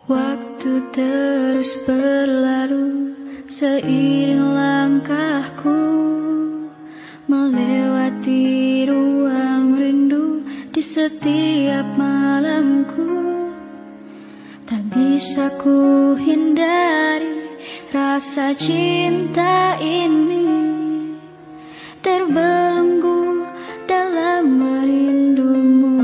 Waktu terus berlalu seiring langkahku melewati ruang rindu di setiap malamku. Tak bisa ku hindari rasa cinta ini terbelenggu dalam merindumu.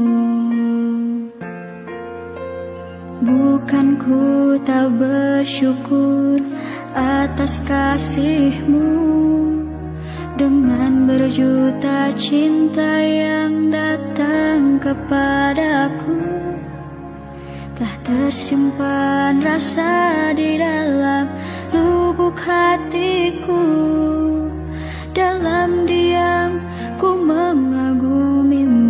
Bukan ku tak bersyukur atas kasihmu, dengan berjuta cinta yang datang kepadaku. Telah tersimpan rasa di dalam lubuk hatiku, dalam diam ku mengagumimu.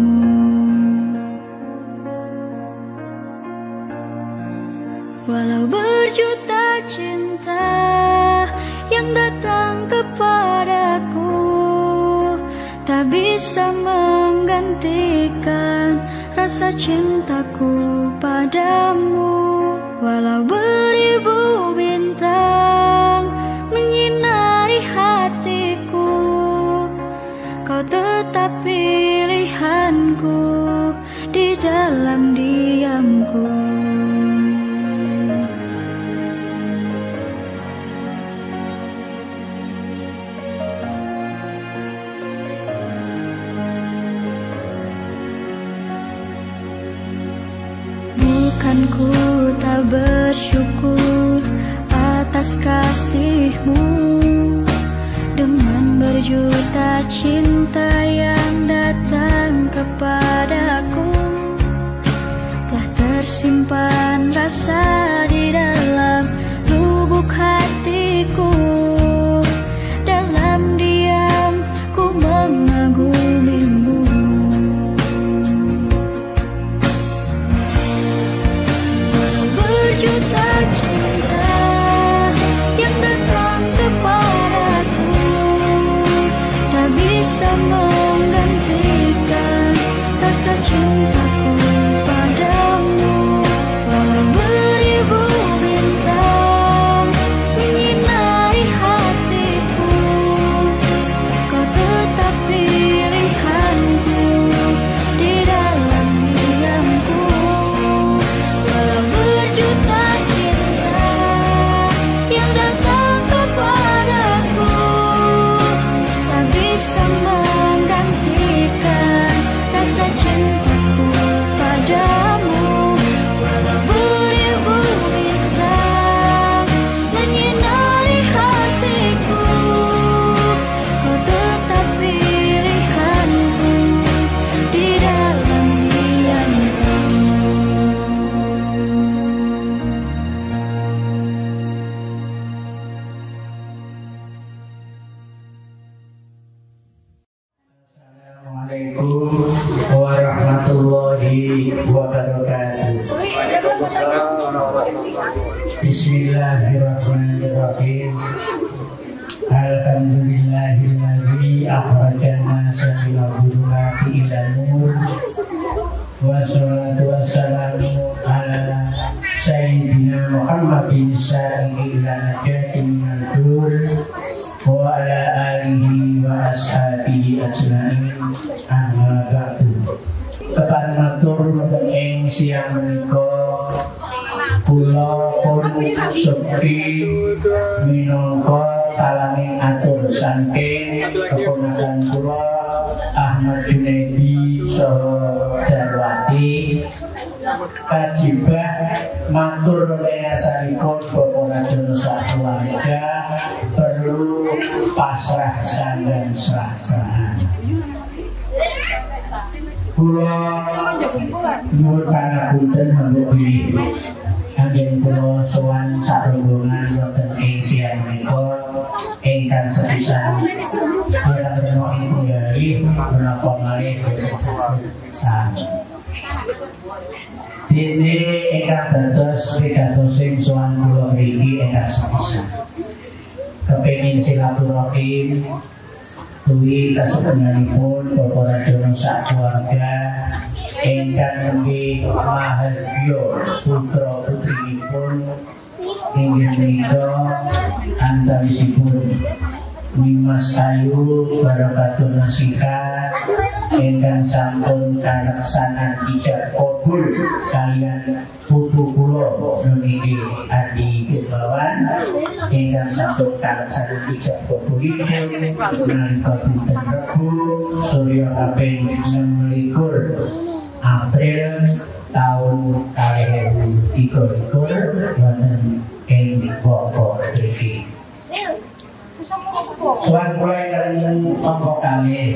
Walau berjuta cinta yang datang kepadaku, tak bisa menggantikan rasa cintaku padamu. Walau beribu bintang menyinari hatiku, kau tetap pilihanku di dalam diamku. Bukan ku tak bersyukur atas kasihmu, dengan berjuta cinta yang datang kepadaku. Telah tersimpan rasa di dalam lubuk hatiku, dalam diam ku mengagumimu. Berjuta cinta yang datang kepadaku, tak bisa menggantikan rasa cintaku padamu. Walau beribu bintang menyinari hatiku, kau tetap pilihanku di dalam diamku. Walau berjuta cinta yang datang kepadaku, tak bisa menggantikan rasa cintaku padamu. Walau beribu bintang menyinari hatiku, kau tetap pilihanku di dalam diamku. Assalamualaikum warahmatullahi wabarakatuh. Bismillahirrahmanirrahim. Alhamdulillahilladzi akhrajana minadh dhulumati ilan nur. Wassalatu wassalamu ala sayyidina Muhammadin sa'i ila najatin minal dur wa ala alihi wa ashabihi ajma'in. Amma ba'du. Kepan matur wonten ing siang menika kula pun sepi minangka talaming atur saking keponakan kula Ahmad Junaidi saha Darwati kajibah matur leyasanipun Bapak Rajono sakeluarga perlu pasrah sanggan serah-serahan. Kula nyuwun pangapunten hangga pilih anggen kula sowan sarombongan wonten ing siang menika ingkang sepisan kirang-kirang ing punggalih menapa malih sami. Dene ingkang dados pidatosing sowan kula mriki ingkang sepisan kepengin silaturahim duwi kasepenganipun Bapak Rajono sak keluarga ingkang nembe mahardya putra putrinipun inggih menika antawisipun Nimas Ayu Barakatul Nasihat ingkang sampun kaleksanan ijab kabul kalian putu kula niki Adi Gumawan ingkang sampun kaleksanan ijab kabulipun nalika dinten Rebo Surya kaping 26 April tahun 2023 wonten ing Bogor mriki. Soal kula ingkang monggo kalih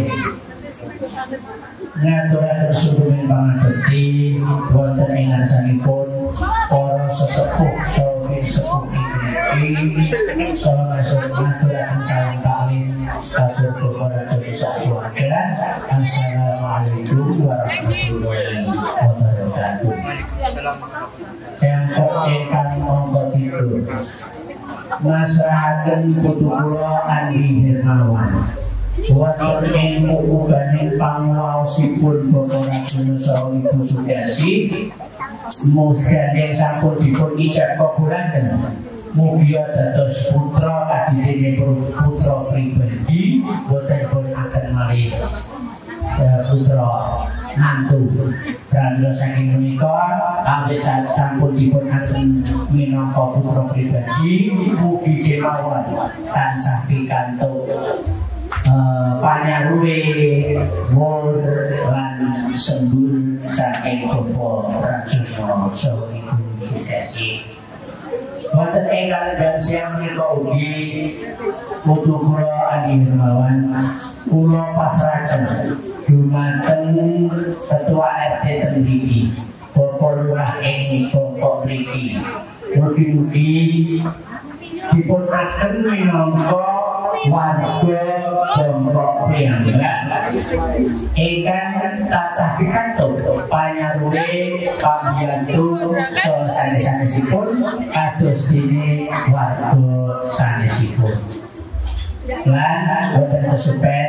ngaturaken sunuhun pangabekti wonten ing ngarsanipun para sesepuh saha sepuh iki saha ngasih ngaturaken salam kalih kajaba para Indonesia keluarga. Assalamualaikum warahmatullahi wabarakatuh. Jangkok ingkang monggo tidur masrahaken putu kula Andi Hermawan wonten ing ukubaning panguwaosipun Bapak Rajono saha Ibu Sugiyasi mugi sampun dipun ijab kabulaken mugi dados putra kadidinipun putra pribadi boten pun akan malih putra nantu pramila saking menika awit sampun dipun aten minangka putra pribadi mugi kemawon tansah pikantuk panyaruwe wur lan sembur saking Bapak Rajono saha Ibu Sugiyasi. Wonten ing kalendang siang menika ugi putu kula Andi Hermawan kula pasrahaken dumateng Ketua RT ten mriki Bapak Lurah ing Bogor mriki. Mugi-mugi dipun aten minangka warga Bogor piyambak ingkang tansah pikantuk panyaruwe pambiyantu saha sanes-sanesipun kados dene warga sanesipun. Lan boten kesupen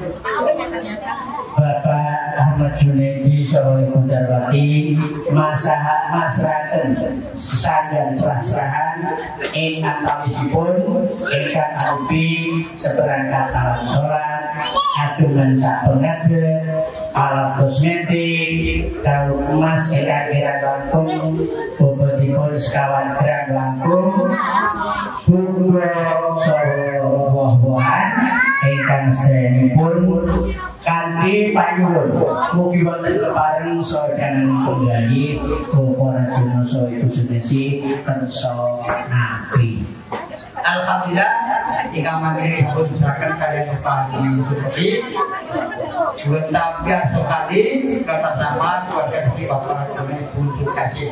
Bapak Ahmad Junaidi saha Ibu Darwati masrahaken sandang serah-serahan ing antawisipun ingkang arupi seperangkat alat sholat, ageman sak pengajian, alat kosmetik, kalung emas ingkang kirang langkung, bobotipun sekawan gram langkung, bunga saha woh-wohan ingkang sedayanipun kanthi panyuwun mugi wonten kepareng saha dananipun penggali Bapak Rajono saha Ibu Sugiyasi kersa nampi. Alhamdulillah ingkang mangke dipun seraken kaliyan Bapak Bupati buat tabiat sekali atas nama keluarga kita Bapak Rajono Ibu Sugiyasi.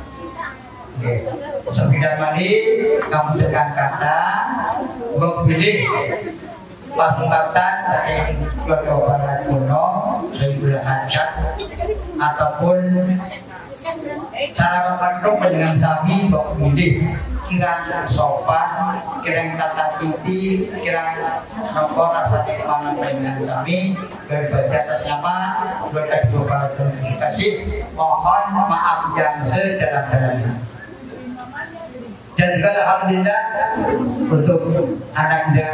Sebidang mali kamu tekan kata mbok pilih pasukan dari keluarga Bapak Rajono dari hajat ataupun cara membantu dengan sami mbok pilih kirang sopan, kirang tata titi, kirang nopo rasa nikmat dengan sami berbagi atas nama keluarga Bapak Rajono. Kasih mohon maaf yang sedalam-dalamnya. Dan juga alhamdulillah untuk anaknya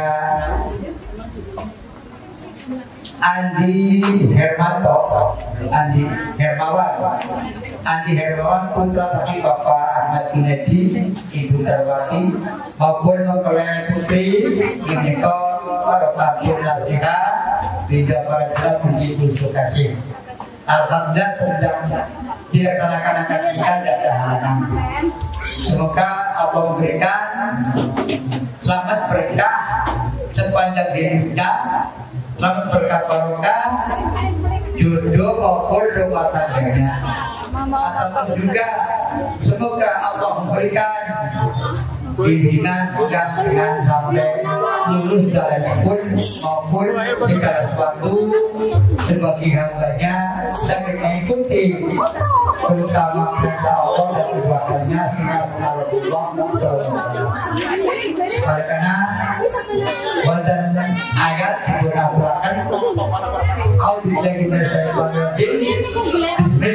Andi Hermawan putra dari Bapak Ahmad Junaidi, Ibu Darwati maupun mempelai putri Ibu Barakatul Nasihat Bida Barakatul Puji Ibu Sugiyasi. Alhamdulillah sedang dilaksanakan akad nikah dan halangan. Semoga Allah memberikan selamat berkah sepanjang hidupnya, selamat berkah barokah, jodoh maupun rumah tangganya. Ataupun juga semoga Allah memberikan bimbingan dengan sampai lulus jalanipun maupun segala sesuatu sebagai hambanya sampai mengikuti terutama kehendak Allah dan kesuatannya karena badan ayat diberlakukan Bismillahirrahmanirrahim.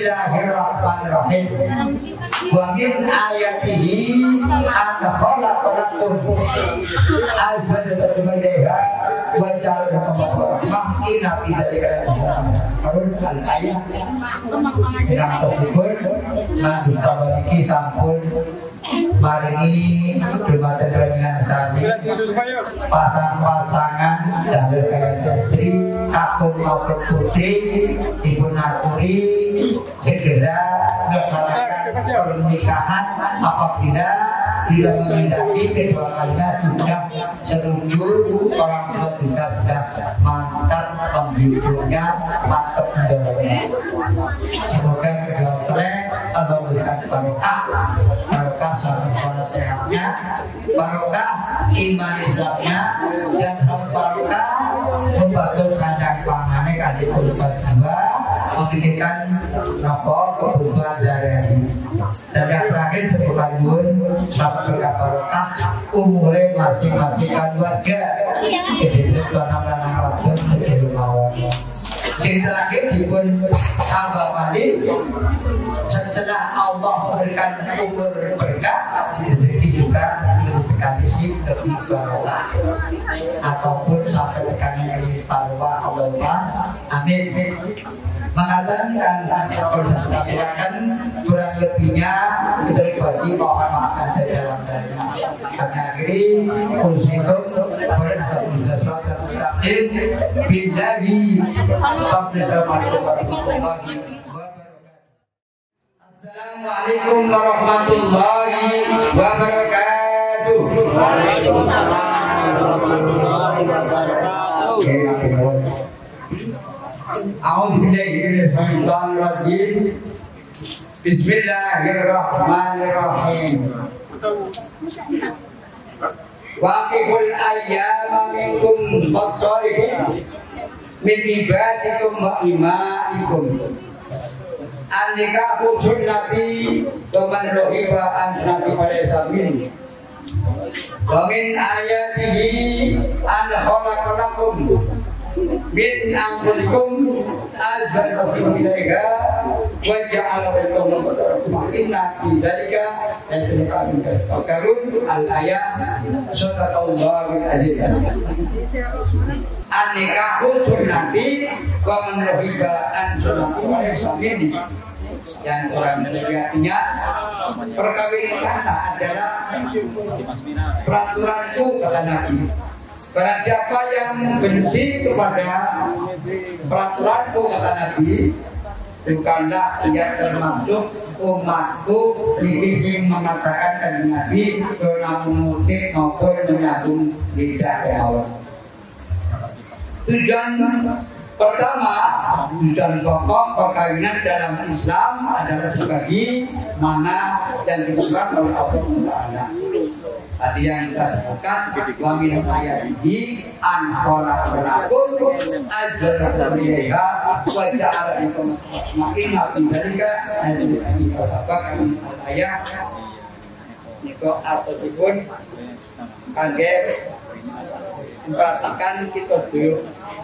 azan terjemaha wajah makin nabi dari kerajaan harun al ayah yang tersebut nanti tabariki sampun maringi dumateng dengan sami pasang-pasangan dalil kalian putri kakung maupun putri ibu naturi segera melaksanakan pernikahan apabila bila mengendaki kedua kalinya sudah setuju orang tua juga sudah mantap menghidupnya mantap mendorongnya. Semoga kedua belah Allah memberikan barokah selamat pada sehatnya, barokah iman Islamnya, dan barokah membantu kandang pangannya kali kurban jiwa memilihkan kebutuhan sehari-hari. Dan yang terakhir semoga nyuwun sampai berkah barokah umurnya masing-masing keluarga jadi tuan-tuan wadon sebelum mawon. Yang terakhir dipun tambah balik setelah Allah memberikan umur berkah rezeki juga berkali lebih barokah ataupun sampai tekannya lebih barokah Allahumma amin. Mengatakan perbuatan kurang lebihnya kita bagi mohon maaf dari dalam dana. Kami akhiri untuk bersesuatu takdir billahi Assalamualaikum warahmatullahi wabarakatuh. Waalaikumsalam warahmatullahi wabarakatuh. A'udzubillahiminasyaitonirrajim. Bismillahirrahmanirrahim. Waqiful ayyama minkum was-solihin min ibadikum wa imaikum. Annikahu sunnati wa man raghiba an sunnati falaysa minni. Wa min ayatihi an khalaqalakum min anfusikum azwajan ilaiha wa ja'ala bainakum inna fi dzalika la'ayatin tafakkarun al-ayat sadaqallahul azim. An-nikahu sunnati wa man raghiba an sunnati falaysa minni. Yang kurang menjadinya perkawinan adalah peraturanku kata Nabi. Barang siapa yang benci kepada peraturanku kata Nabi, bukanlah ia termasuk umatku. Ini mengatakan dan Nabi karena mengutip maupun menyambung lidah Allah. Tujuan pertama, tujuan pokok perkawinan dalam Islam adalah sebagai mana dan ditentukan oleh Allah Taala. Tadi yang kita sebutkan wa min ayatihi an khalaqalakum azwajan minha wa ja'ala lakum makin dzalika ayat itu ataupun kaget memperhatikan kita dulu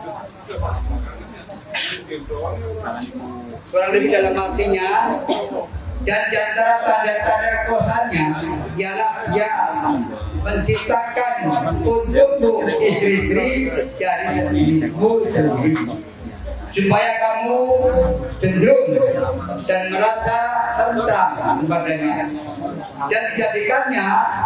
kurang lebih dalam artinya. Dan di antara tanda-tanda kekuasaannya ialah dia menciptakan untukmu istri-istri dari dirimu sendiri supaya kamu cenderung dan merasa tentram kepadanya dan dijadikannya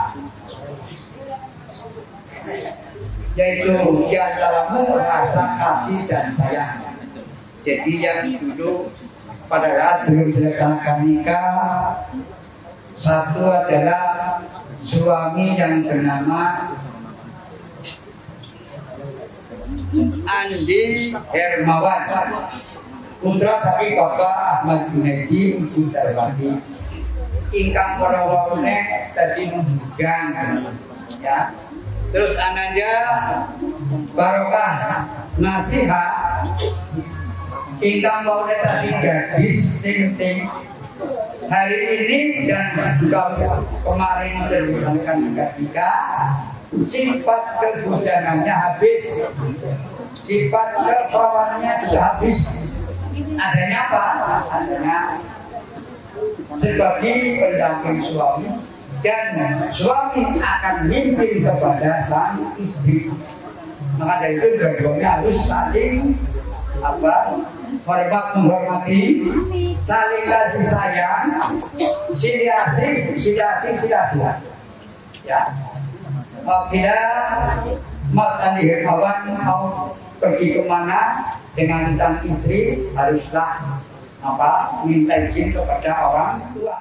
yaitu di antaramu rasa kasih dan sayang. Jadi yang dulu pada saat belum dilaksanakan nikah, satu adalah suami yang bernama Andi Hermawan, putra dari Bapak Ahmad Junaidi, Ibu Darwati, ingkang para wawune tadi menghugang, ya. Terus anaknya Barokah Nasihat, ingkang mau tadi gadis ting-ting hari ini dan juga kemarin sudah dilakukan tiga sifat kebujangannya habis, sifat keperawanannya sudah habis. Adanya apa? Adanya sebagai pendamping suami dan suami akan mimpi kepada sang istri. Maka dari itu dua-duanya harus saling hormat menghormati, saling kasih sayang, sila dua. Ya, bila Mas Hermawan mau pergi kemana dengan sang istri haruslah minta izin kepada orang tua.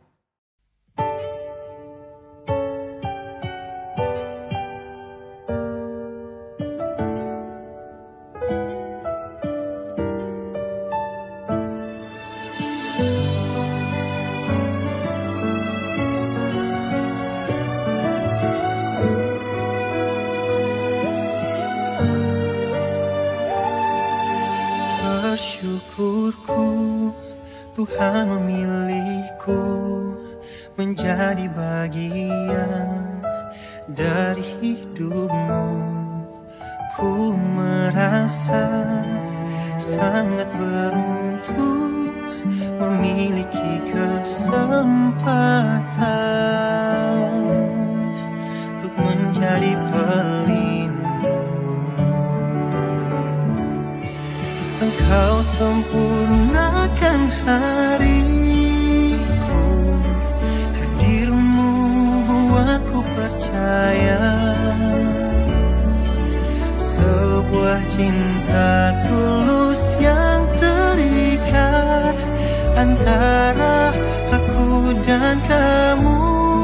Bersyukurku Tuhan memilihku menjadi bagian dari hidupmu. Ku merasa sangat beruntung memiliki kesempatan untuk menjadi pelindung. Engkau sempurnakan hariku, hadirmu buatku percaya. Sebuah cinta tulus yang terikat antara aku dan kamu.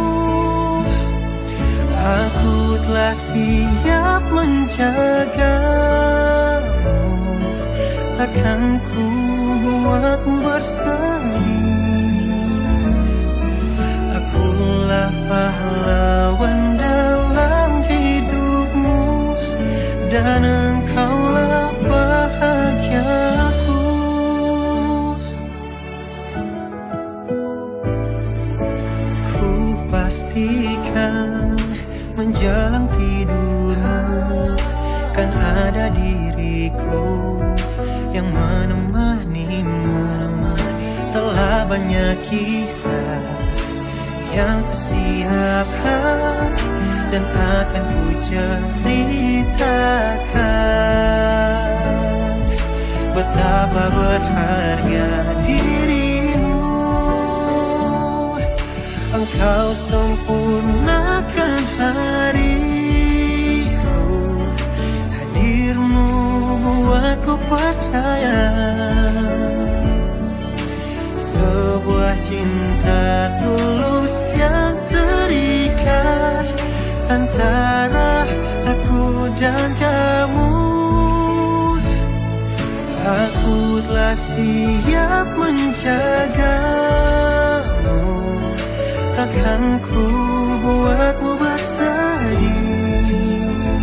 Aku telah siap menjagamu, takkan ku buatmu bersedih. Akulah pahlawan dalam hidupmu, dan engkaulah bahagiaku. Ku pastikan menjelang tidurmu kan ada diriku yang menemanimu. Telah banyak kisah yang kusiapkan dan akan ku ceritakan betapa berharga dirimu. Engkau sempurnakan hariku, hadirmu buatku percaya. Sebuah cinta tulus yang terikat antara aku dan kamu. Aku telah siap menjagamu, takkan ku buatmu bersedih.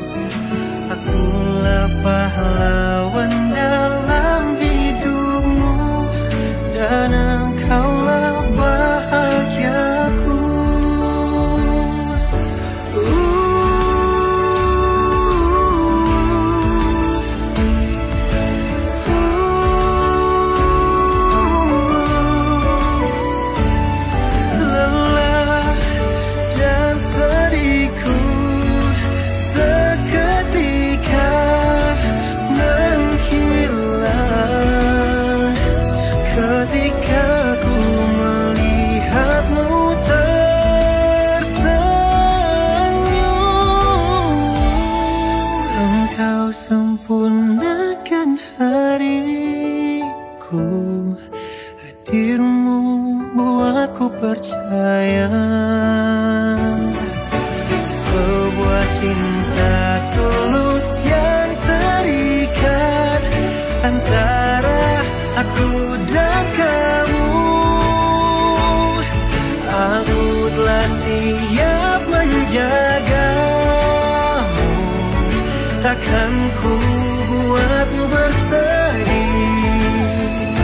Akulah pahlawan dalam hidupmu, dan engkaulah bahagiaku. Lelah dan sedihku seketika menghilang ketika ku melihatmu tersenyum. Engkau sempurnakan hariku, hadirmu buatku percaya. Sebuah cinta tulus yang terikat antara aku dan kamu. Aku telah siap menjagamu, takkan ku buatmu bersedih.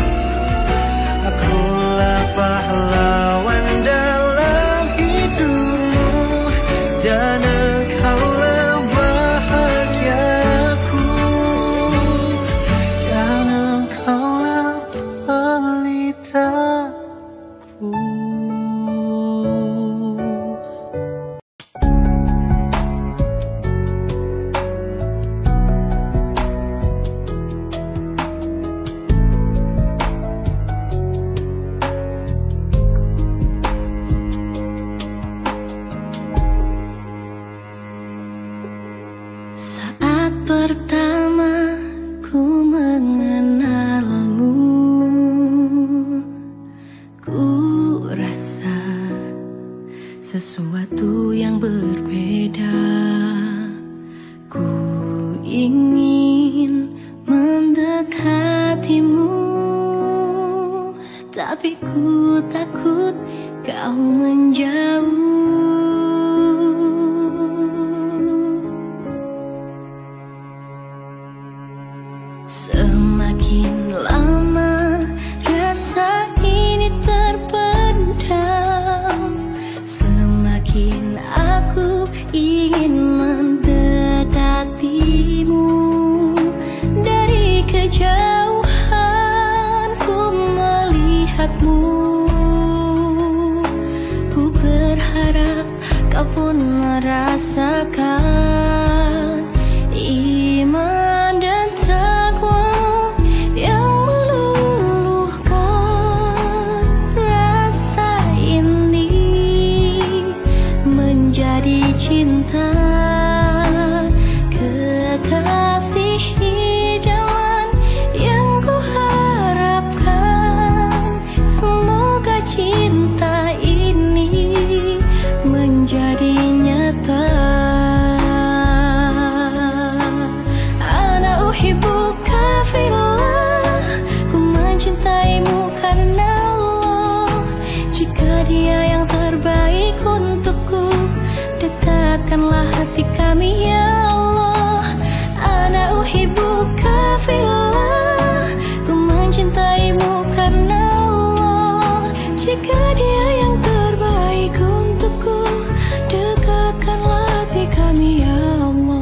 Akulah pahlawan dalam hidupmu, dan engkaulah bahagiaku, dan engkaulah pelitaku. tapi ku takut kau menjauh. Semakin lama rasa ini terpendam, semakin aku ingin mendekatimu. Dari kejauhan ku melihatmu, ku berharap kau pun merasakan iman dan takwa yang meluluhkan. Rasa ini menjadi cinta, kekasih idaman yang ku harapkan. Semoga cinta ini menjadi nyata. Ana uhibbuka fillah, ku mencintaimu karena Allah. Jika Dia yang terbaik untukku, dekatkanlah hati kami ya Allah. Ana uhibbuka fillah, ku mencintaimu karena Allah. Jika Dia yang terbaik untukku, dekatkanlah hati kami ya Allah.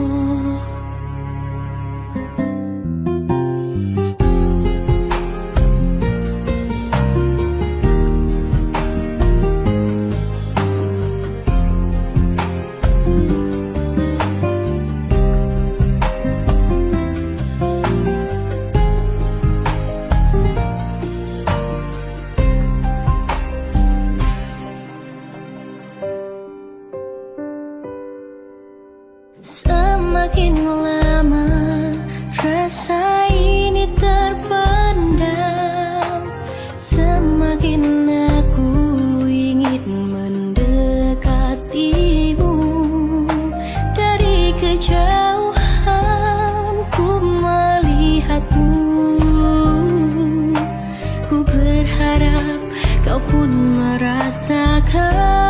Semakin lama rasa ini terpendam, semakin aku ingin mendekatimu. Dari kejauhan ku melihatmu, ku berharap kau pun merasakan